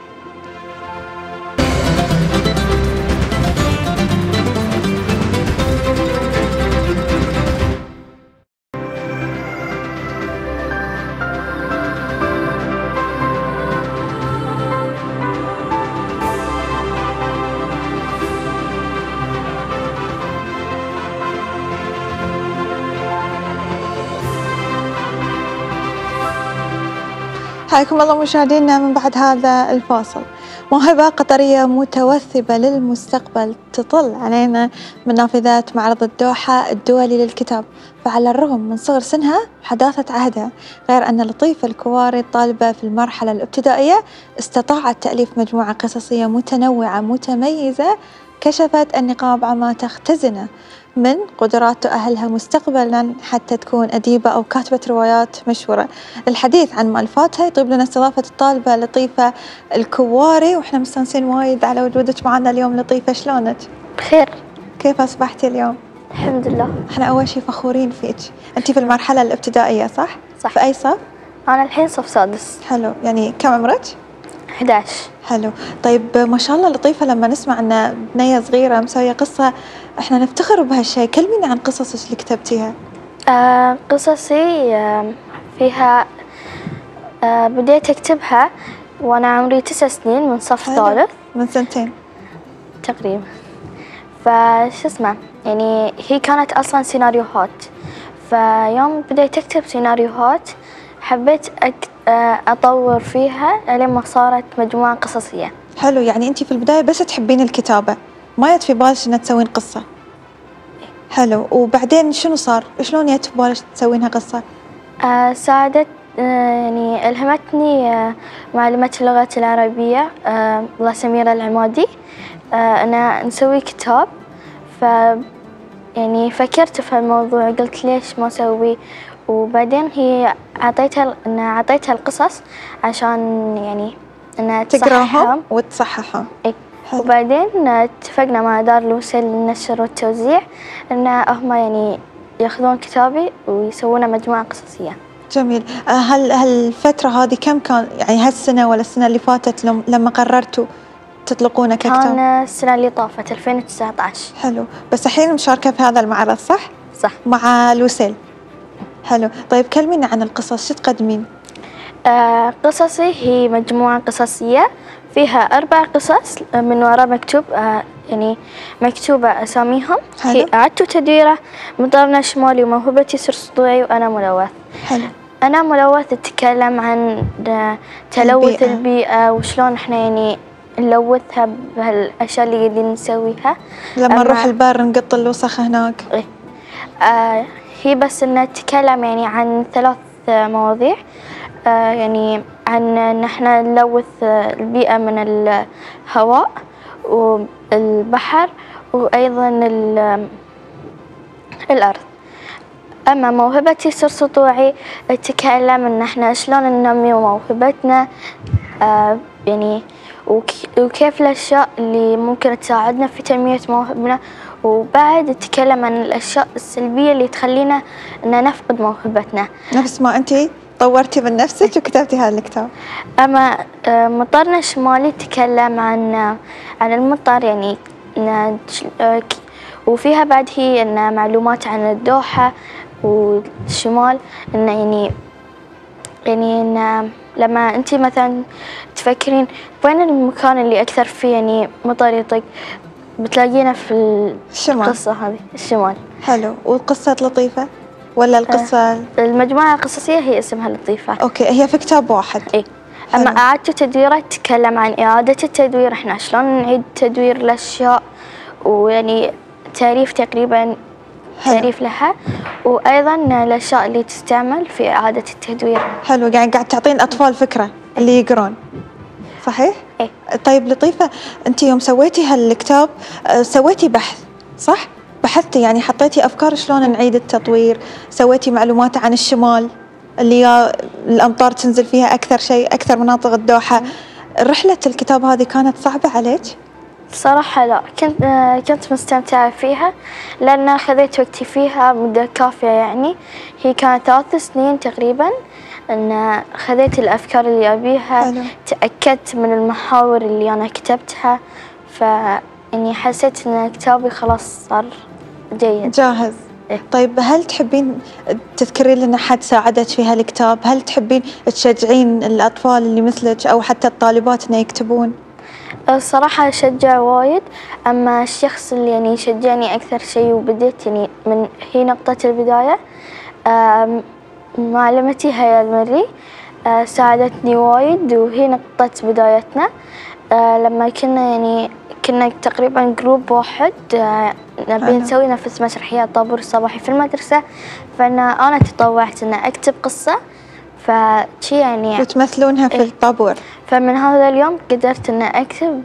حياكم الله مشاهدينا من بعد هذا الفاصل. موهبة قطرية متوثبة للمستقبل تطل علينا من نافذات معرض الدوحة الدولي للكتاب، فعلى الرغم من صغر سنها وحداثة عهدها، غير أن لطيفة الكواري الطالبة في المرحلة الابتدائية استطاعت تأليف مجموعة قصصية متنوعة متميزة كشفت النقاب عما تختزنه من قدرات تؤهلها مستقبلا حتى تكون أديبة أو كاتبة روايات مشهورة. الحديث عن مؤلفاتها يطيب لنا استضافة الطالبة لطيفة الكواري، وإحنا مستانسين وايد على وجودك معنا اليوم. لطيفة شلونك؟ بخير. كيف أصبحتي اليوم؟ الحمد لله. إحنا أول شيء فخورين فيك. أنتي في المرحلة الابتدائية صح؟ صح. في أي صف؟ أنا الحين صف سادس. حلو. يعني كم عمرك؟ أحد عشر. حلو. طيب ما شاء الله لطيفة، لما نسمع أن بنية صغيرة مسوية قصة احنا نفتخر بهالشيء. كلميني عن قصصك اللي كتبتيها. آه قصصي آه فيها آه بديت أكتبها وأنا عمري تسع سنين من صف ثالث. من سنتين تقريبا. فش اسمه يعني هي كانت أصلا سيناريوهات، فيوم بديت أكتب سيناريوهات حبيت أكتب أطور فيها لما صارت مجموعة قصصية. حلو. يعني أنتي في البداية بس تحبين الكتابة، ما يت في بالك إن تسوين قصة؟ حلو. وبعدين شنو صار؟ شلون يت في بالك تسوينها قصة؟ آه ساعدت آه يعني ألهمتني آه معلمة اللغة العربية آه الله سميرة العمادي آه أنا نسوي كتاب. ف يعني فكرت في الموضوع، قلت ليش ما أسوي، وبعدين هي عطيتها إن عطيتها القصص عشان يعني إنها تقراهم وتصححهم. إيه. وبعدين اتفقنا مع دار الوسيل للنشر والتوزيع إن هم يعني ياخذون كتابي ويسوون مجموعة قصصية. جميل. هل هالفترة هذه كم كان، يعني هالسنة ولا السنة اللي فاتت لما قررتوا تطلقونه ككتاب؟ كان السنة اللي طافت ألفين وتسعة عشر. حلو، بس الحين مشاركة في هذا المعرض صح؟ صح. مع لوسيل. حلو، طيب كلمينا عن القصص، شو تقدمين؟ آه قصصي هي مجموعة قصصية فيها أربع قصص من وراء مكتوب آه يعني مكتوبة أساميهم. حلو. هي إعادة تدويره، مطارنا شمالي، وموهبتي سر صدوعي، وأنا ملوث. حلو. أنا ملوث تتكلم عن تلوث البيئة. البيئة وشلون إحنا يعني نلوثها بهالأشياء اللي قاعدين نسويها لما نروح البر نقط الوسخ هناك. إيه. آه هي بس إنها تتكلم يعني عن ثلاث مواضيع. آه يعني عن إن إحنا نلوث البيئة من الهواء والبحر وأيضا الأرض. أما موهبتي سر سطوعي تتكلم إن إحنا شلون ننمي موهبتنا، آه يعني وكيف الأشياء اللي ممكن تساعدنا في تنمية موهبنا، وبعد تتكلم عن الأشياء السلبية اللي تخلينا إن نفقد موهبتنا. نفس ما أنتي طورتي من نفسك وكتبتي هذا الكتاب. أما آه مطارنا الشمالي تتكلم عن عن المطار يعني آه وفيها بعد هي إن معلومات عن الدوحة والشمال، إن يعني يعني إن لما أنتي مثلا تفكرين وين المكان اللي أكثر فيه يعني مطر يطق، بتلاقينا في الشمال. القصة هذه الشمال. حلو، والقصة لطيفة ولا القصة؟ آه المجموعة القصصية هي اسمها لطيفة. أوكي، هي في كتاب واحد. إيه. أما إعادة تدويره تتكلم عن إعادة التدوير، إحنا شلون نعيد تدوير الأشياء، ويعني تعريف تقريبا تعريف لها، وأيضا الأشياء اللي تستعمل في إعادة التدوير. حلو، يعني قاعد تعطين الأطفال فكرة اللي يقرون، صحيح؟ إيه. طيب لطيفة، أنت يوم سويتي هالكتاب سويتي بحث صح؟ بحثتي يعني حطيتي أفكار شلون نعيد التطوير، سويتي معلومات عن الشمال اللي الأمطار تنزل فيها أكثر شيء، أكثر مناطق الدوحة. رحلة الكتاب هذه كانت صعبة عليك؟ صراحة لا، كنت كنت مستمتعة فيها لأن خذيت وقتي فيها مدة كافية. يعني هي كانت ثلاث سنين تقريبا، أن خذيت الأفكار اللي أبيها. حلو. تأكدت من المحاور اللي أنا كتبتها، فإني حسيت أن كتابي خلاص صار جيد جاهز. إيه؟ طيب هل تحبين تذكرين لنا حد ساعدك في هالكتاب؟ هل تحبين تشجعين الأطفال اللي مثلك أو حتى الطالبات أن يكتبون؟ الصراحة أشجع وايد، أما الشخص اللي يعني شجعني أكثر شيء وبديت يعني من هي نقطة البداية معلمتي هيا المري، ساعدتني وايد، وهي نقطة بدايتنا. لما كنا يعني كنا تقريبا جروب واحد نبي نسوي نفس مسرحيات طابور الصباحي في المدرسة، فأنا أنا تطوعت أن أكتب قصة فشي يعني وتمثلونها في الطابور. فمن هذا اليوم قدرت أن أكتب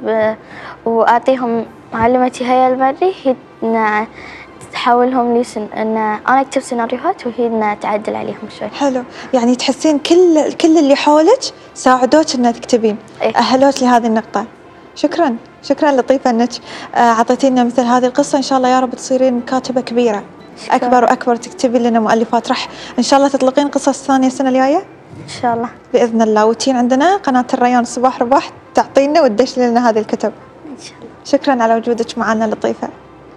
وأعطيهم معلمتي هيا المري، هي أن تحاولهم لي سن... أن أنا أكتب سيناريوهات وهي أن تعدل عليهم شوي. حلو، يعني تحسين كل كل اللي حولك ساعدوك أن تكتبين. إيه؟ أهلوك لهذه النقطة. شكرا شكرا لطيفة أنك أعطيتينا مثل هذه القصة. إن شاء الله يا رب تصيرين كاتبة كبيرة. شكرا. أكبر وأكبر، تكتبي لنا مؤلفات. راح إن شاء الله تطلقين قصص ثانية السنة الجاية إن شاء الله بإذن الله، وتين عندنا قناة الريان صباح رباح تعطينا وتدش لنا هذه الكتب إن شاء الله. شكرا على وجودك معنا لطيفة.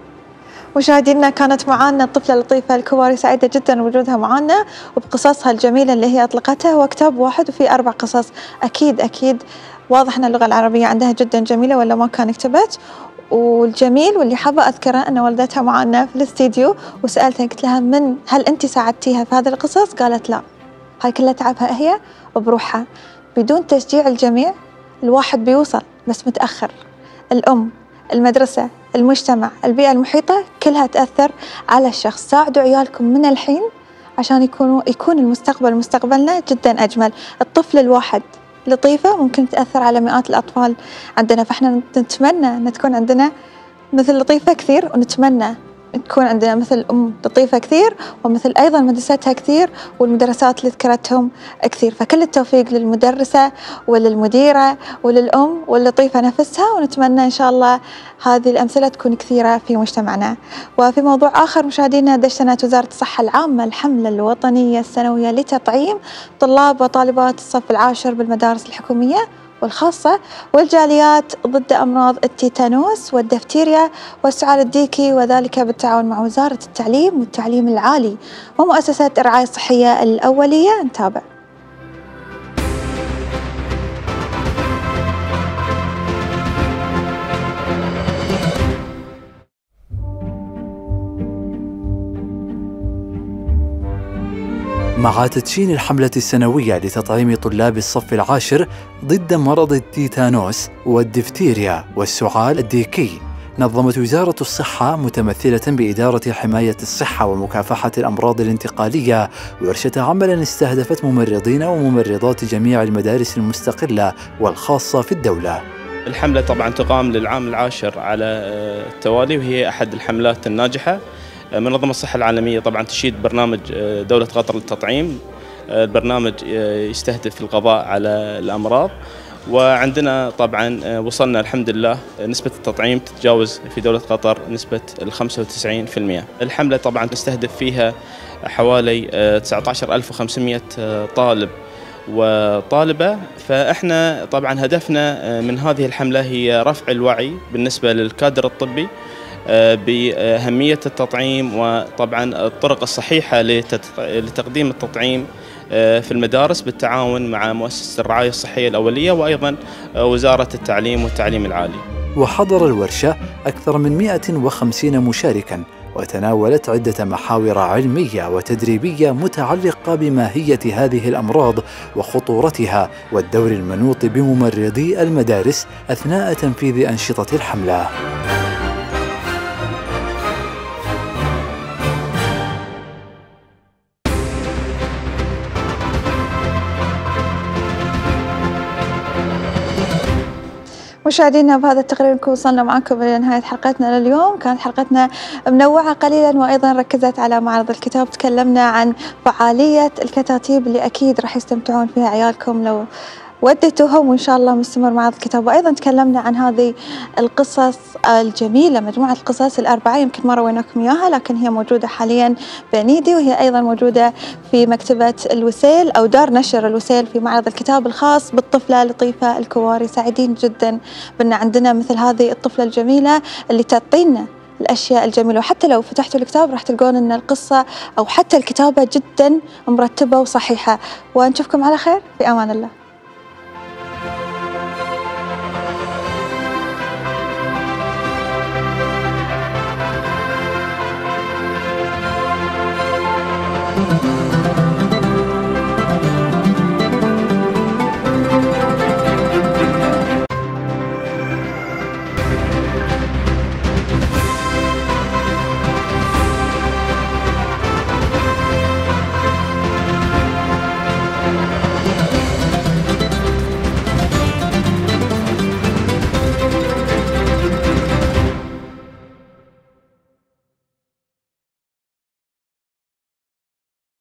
مشاهدينا، كانت معنا الطفلة لطيفة الكواري، سعيدة جدا بوجودها معنا وبقصصها الجميلة اللي هي أطلقتها. هو كتاب واحد وفي أربع قصص. أكيد أكيد واضح أن اللغة العربية عندها جدا جميلة ولا ما كان كتبت. والجميل واللي حابة أذكره أن والدتها معنا في الاستديو، وسألتها قلت لها من هل أنت ساعدتيها في هذه القصص؟ قالت لا، هاي كلها تعبها هي وبروحها. بدون تشجيع الجميع الواحد بيوصل بس متأخر. الأم، المدرسة، المجتمع، البيئة المحيطة كلها تأثر على الشخص. ساعدوا عيالكم من الحين عشان يكونوا يكون المستقبل مستقبلنا جدا أجمل. الطفل الواحد لطيفة ممكن تأثر على مئات الأطفال عندنا، فإحنا نتمنى أن تكون عندنا مثل لطيفة كثير، ونتمنى تكون عندنا مثل أم لطيفة كثير، ومثل أيضا مدرستها كثير، والمدرسات اللي ذكرتهم كثير. فكل التوفيق للمدرسة وللمديرة وللأم واللطيفة نفسها، ونتمنى إن شاء الله هذه الأمثلة تكون كثيرة في مجتمعنا. وفي موضوع آخر مشاهدينا، دشنت وزارة الصحة العامة الحملة الوطنية السنوية لتطعيم طلاب وطالبات الصف العاشر بالمدارس الحكومية والخاصة والجاليات ضد أمراض التيتانوس والدفتيريا والسعال الديكي، وذلك بالتعاون مع وزارة التعليم والتعليم العالي ومؤسسات الرعاية الصحية الأولية. نتابع. مع تدشين الحملة السنوية لتطعيم طلاب الصف العاشر ضد مرض التيتانوس والدفتيريا والسعال الديكي، نظمت وزارة الصحة متمثلة بإدارة حماية الصحة ومكافحة الأمراض الانتقالية ورشة عمل استهدفت ممرضين وممرضات جميع المدارس المستقلة والخاصة في الدولة. الحملة طبعا تقام للعام العاشر على التوالي، وهي أحد الحملات الناجحة. منظمة الصحة العالمية طبعا تشيد برنامج دولة قطر للتطعيم. البرنامج يستهدف القضاء على الأمراض، وعندنا طبعا وصلنا الحمد لله نسبة التطعيم تتجاوز في دولة قطر نسبة ال خمسة وتسعين بالمئة. الحملة طبعا تستهدف فيها حوالي تسعة عشر ألف وخمسمئة طالب وطالبة. فإحنا طبعا هدفنا من هذه الحملة هي رفع الوعي بالنسبة للكادر الطبي بأهمية التطعيم، وطبعا الطرق الصحيحة لتقديم التطعيم في المدارس بالتعاون مع مؤسسة الرعاية الصحية الأولية وأيضا وزارة التعليم والتعليم العالي. وحضر الورشة أكثر من مئة وخمسين مشاركاً، وتناولت عدة محاور علمية وتدريبية متعلقة بماهية هذه الأمراض وخطورتها والدور المنوط بممرضي المدارس أثناء تنفيذ أنشطة الحملة. مشاهدينا، بهذا التقرير نكون وصلنا معكم إلى نهاية حلقتنا لليوم. كانت حلقتنا منوعة قليلا وأيضا ركزت على معرض الكتاب. تكلمنا عن فعالية الكتاتيب اللي أكيد راح يستمتعون فيها عيالكم لو وديتوهم، وإن شاء الله مستمر معرض الكتاب. وأيضا تكلمنا عن هذه القصص الجميلة، مجموعة القصص الأربعة، يمكن ما رويناكم إياها لكن هي موجودة حاليا بعنيدي، وهي أيضا موجودة في مكتبة الوسيل أو دار نشر الوسيل في معرض الكتاب الخاص بالطفلة لطيفة الكواري. سعيدين جدا بأن عندنا مثل هذه الطفلة الجميلة اللي تعطينا الأشياء الجميلة، وحتى لو فتحتوا الكتاب راح تلقون أن القصة أو حتى الكتابة جدا مرتبة وصحيحة. ونشوفكم على خير، في أمان الله. Thank you.